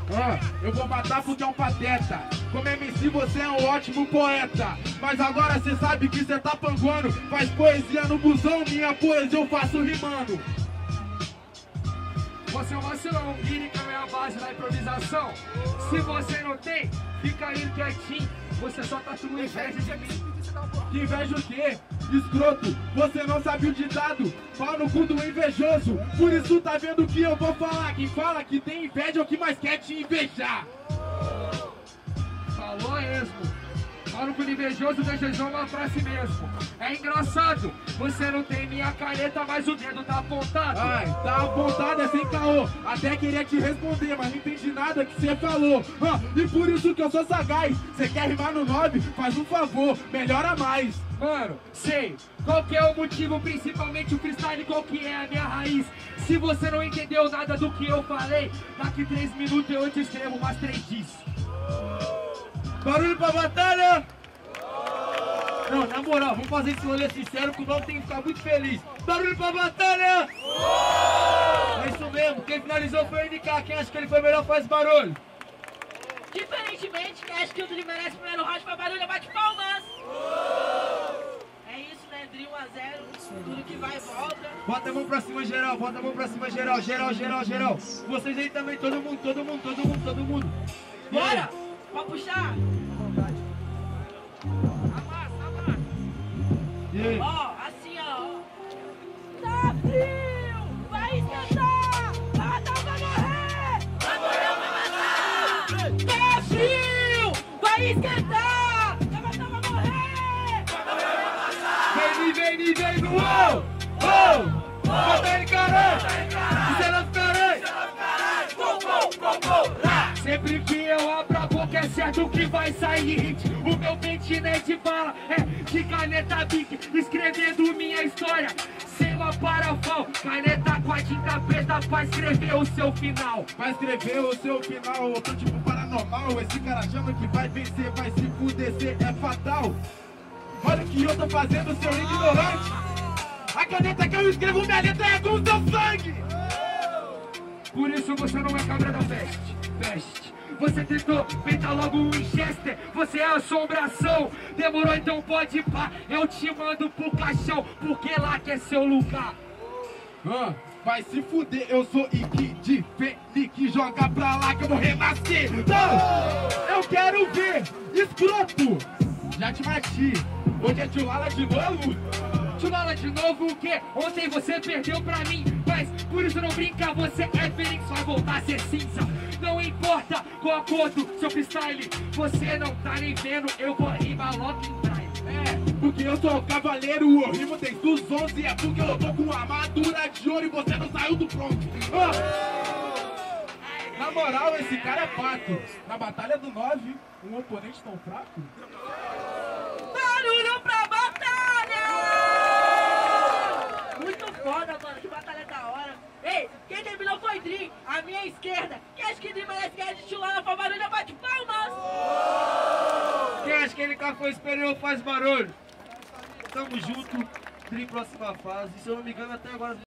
Eu vou matar porque é um pateta. Como MC você é um ótimo poeta. Mas agora cê sabe que cê tá panguando. Faz poesia no busão, minha poesia eu faço rimando. Você é um vacilão, lírica é a base da improvisação. Se você não tem, fica aí quietinho. Você só tá tudo inveja de mim. Que inveja o quê? Escroto, você não sabe o ditado. Pau no cu do invejoso. Por isso tá vendo o que eu vou falar. Quem fala que tem inveja é o que mais quer te invejar. Falou mesmo. Pau no cu do invejoso, desejou uma frase mesmo. É engraçado, você não tem minha caneta, mas o dedo tá apontado. Ai, tá apontado, é sem caô. Até queria te responder, mas não entendi nada que você falou. E por isso que eu sou sagaz. Você quer rimar no 9? Faz um favor, melhora mais. Mano, sei qual que é o motivo, principalmente o freestyle, qual que é a minha raiz. Se você não entendeu nada do que eu falei, daqui 3 minutos eu te escrevo mais 3 dias. Barulho pra batalha! Não, na moral, vamos fazer esse rolê sincero que o Val tem que ficar muito feliz. Barulho pra batalha! É isso mesmo, quem finalizou foi o NK. Quem acha que ele foi melhor faz barulho. Diferentemente, quem acha que o Dri merece o primeiro round pra barulho, bate palmas! É isso, né? Dri 1 a 0, tudo que vai e volta. Bota a mão pra cima geral, bota a mão pra cima geral, geral. Vocês aí também, todo mundo. Bora! Pode puxar! Amassa! E aí? Ó, assim ó! Tá frio! Vai esquentar! Vai matar ou vai morrer! Vai morrer ou vai matar! Tá frio! Vai esquentar! Vai matar ou vai morrer! Vai morrer ou vai matar! Vem no uou! Bota ele, caralho! Você não caralho! Sempre que eu abro a boca é certo que vai sair hit. O meu pentinete fala de caneta bic, escrevendo minha história. Sem uma parafal, caneta com a tinta preta pra escrever o seu final. Vai escrever o seu final, eu tô tipo paranormal. Esse cara chama que vai vencer, vai se fuder, cê é fatal. Olha o que eu tô fazendo, seu ignorante. A caneta que eu escrevo, minha letra é com seu sangue. Por isso você não é cabra da peste. Você tentou, feita logo um Winchester. Você é assombração. Demorou, então pode pá. Eu te mando pro caixão, porque lá que é seu lugar. Vai se fuder, eu sou Iki de Felique. Joga pra lá que eu vou renascer. Não, eu quero ver, escroto. Já te bati, hoje é Tchulala de novo. Tchulala de novo o quê? Ontem você perdeu pra mim, mas por isso não brinca, você é Fênix, vai voltar a ser cinza. Não importa qual a cor do seu freestyle, você não tá nem vendo, eu vou rimar logo em drive. Porque eu sou o cavaleiro, eu rimo desde os 11. É porque eu tô com armadura de ouro e você não saiu do front. Na moral, esse cara é pato. Na batalha do 9, um oponente tão fraco. Barulho pra batalha! Muito foda, mano, que batalha da hora. Ei, quem terminou foi Dri, a minha esquerda. Quem acha que Dri merece ganhar de Tchulala pra barulho, bate palmas! Quem acha que NK foi superior faz barulho. Tamo junto, Dri próxima fase. Se eu não me engano, até agora